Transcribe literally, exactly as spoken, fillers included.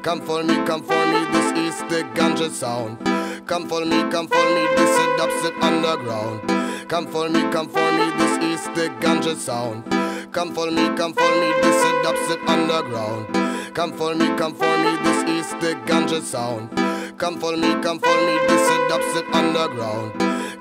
Come follow me, come follow me, this is the ganja sound. Come follow me, come follow me, this is dubstep underground. Come follow me, come follow me, this is the ganja sound. Come follow me, come follow me, this is dubstep underground. Come follow me, come follow me, this is the ganja sound. Come follow me, come follow me, this is dubstep underground.